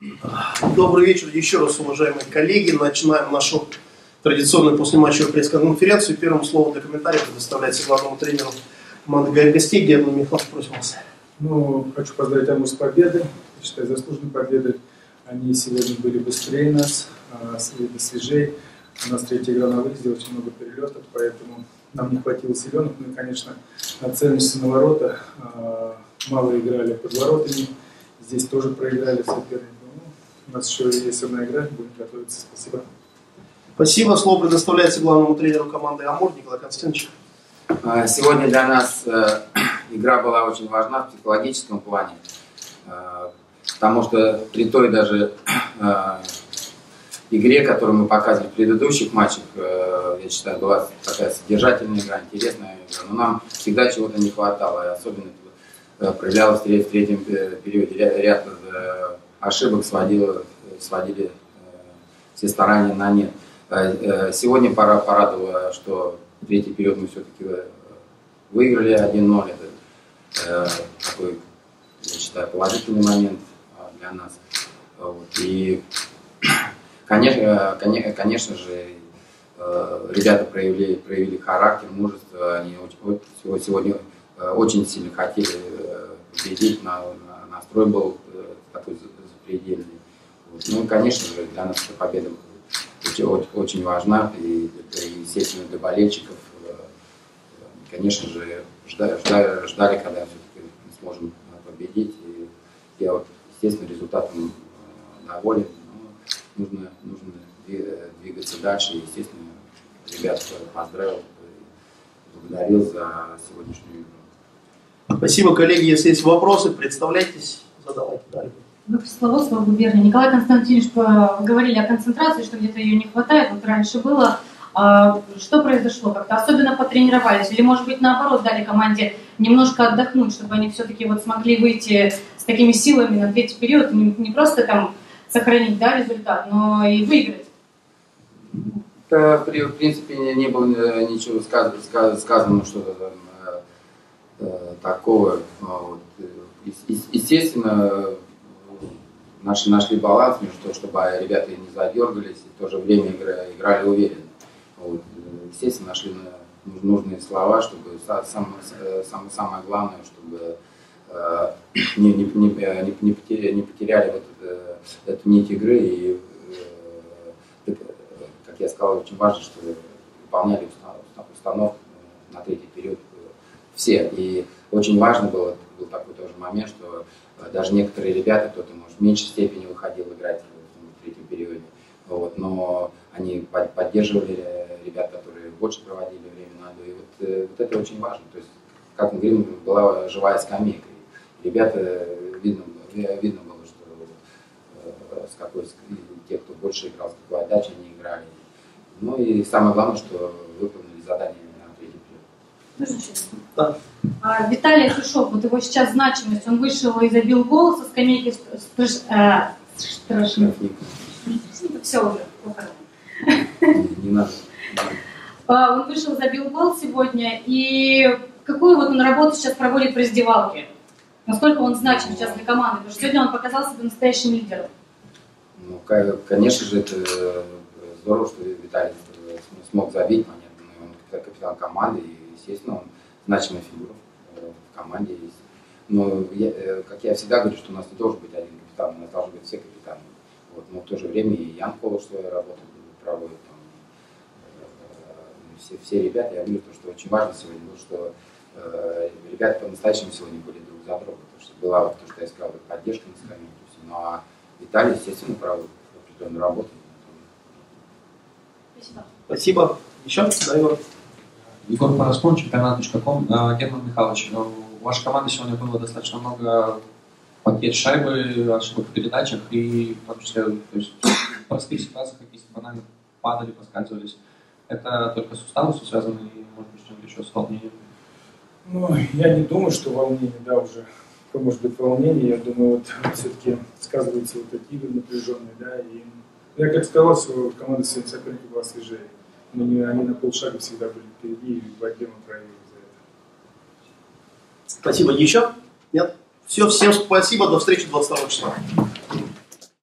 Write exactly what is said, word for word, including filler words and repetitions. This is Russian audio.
Добрый вечер еще раз, уважаемые коллеги. Начинаем нашу традиционную послематчевую пресс-конференцию. Первым словом для комментариев предоставляется главному тренеру команды гостей Герман Михайлович, просим вас. Ну, хочу поздравить Амур с победой, считаю, заслуженной победой. Они сегодня были быстрее нас, свежее. У нас третья игра на выезде, очень много перелетов, поэтому нам не хватило силенок. Мы, конечно, нацелились на ворота, мало играли под воротами. Здесь тоже проиграли сопернику. Ну, у нас еще есть одна игра, будем готовиться. Спасибо. Спасибо. Слово предоставляется главному тренеру команды «Амур» Николаю Константиновичу. Сегодня для нас э, игра была очень важна в психологическом плане, э, потому что при той даже э, игре, которую мы показывали в предыдущих матчах, э, я считаю, была такая содержательная игра, интересная игра, но нам всегда чего-то не хватало, и особенно э, проявлялось в третьем периоде ряд, ряд э, ошибок, сводило, сводили э, все старания на нет. Э, э, сегодня пора, порадовало, что третий период мы все-таки выиграли один ноль. Это э, такой, я считаю, положительный момент для нас. Вот. И, конечно, конечно, конечно же, э, ребята проявили, проявили характер, мужество. Они очень, сегодня э, очень сильно хотели э, победить. На, на, настрой был э, такой запредельный. Вот. Ну и, конечно же, для нас эта победа очень, очень важна. И, и, естественно, для болельщиков. Конечно же, ждали, ждали, ждали когда все-таки мы сможем победить. И я, вот, естественно, результатом доволен. Но нужно, нужно двигаться дальше. И, естественно, ребят поздравил, благодарил за сегодняшнюю игру. Спасибо, коллеги. Если есть вопросы, представляйтесь, задавайте далее. Вы Пресловутского губернии. Николай Константинович, вы говорили о концентрации, что где-то ее не хватает. Вот раньше было. Что произошло? Как-то особенно потренировались? Или, может быть, наоборот, дали команде немножко отдохнуть, чтобы они все-таки вот смогли выйти с такими силами на третий период, не, не просто там сохранить, да, результат, но и выиграть? В принципе, не было ничего сказано, что такого. Естественно, нашли, нашли баланс между тем, чтобы ребята не задергались, и в то же время играли уверенно. Вот. Естественно, нашли нужные слова, чтобы самое, самое главное, чтобы э, не, не, не, не, потеряли, не потеряли вот эту, эту нить игры. И, э, как я сказал, очень важно, что выполняли установку на третий период все. И очень важно было, был такой тоже момент, что даже некоторые ребята, кто-то, может, в меньшей степени выходил играть в третьем периоде. Вот, но они поддерживали ребят, которые больше проводили время на льду. И вот, вот это очень важно. То есть, как мы говорим, была живая скамейка. И ребята, видно, видно было, что с какой, те, кто больше играл, с какой отдачей они играли. Ну и самое главное, что выполнили задание на третий период. Да. А, Виталий Сушов, вот его сейчас значимость, он вышел и забил гол со скамейки страшно. Все уже. Не надо. Он вышел, забил гол сегодня, и какую вот он работу сейчас проводит в раздевалке? Насколько он значим сейчас для команды? Потому что сегодня он показал себя настоящим лидером. Ну, конечно же, это здорово, что Виталий смог забить, понятно. Он капитан команды, и, естественно, он значимая фигура в команде. Но, я, как я всегда говорю, что у нас не должен быть один капитан, у нас должны быть все капитаны. Вот, но в то же время и Ян Полов свою работу проводит. Там, э, все, все ребята, я говорю, что очень важно сегодня, потому что э, ребята по-настоящему сегодня были друг за друга. Потому что была, вот, то, что я сказал, поддержка на скамейке. Ну а Виталий, естественно, проводит определенную работу. Спасибо. Спасибо. Еще? Да, Егор. Егор Параскон, чемпионат точка ком. Герман Михайлович, у вашей команды сегодня было достаточно много потерь шайбы, ошибок в передачах и в том числе то есть, в простых ситуациях какие-то банально падали, поскальзывались. Это только суставы все связано и, может быть, что-нибудь еще с волнением? Ну, я не думаю, что волнение, да, уже, может быть, волнение. Я думаю, вот все-таки сказываются вот эти игры напряженные, да, и я как сказал, что команда сегодня соперника была свежее. Но не, они на полшага всегда были впереди, и в борьбе мы проявили за это. Спасибо. Еще? Нет? Все, всем спасибо. До встречи двадцать второго числа.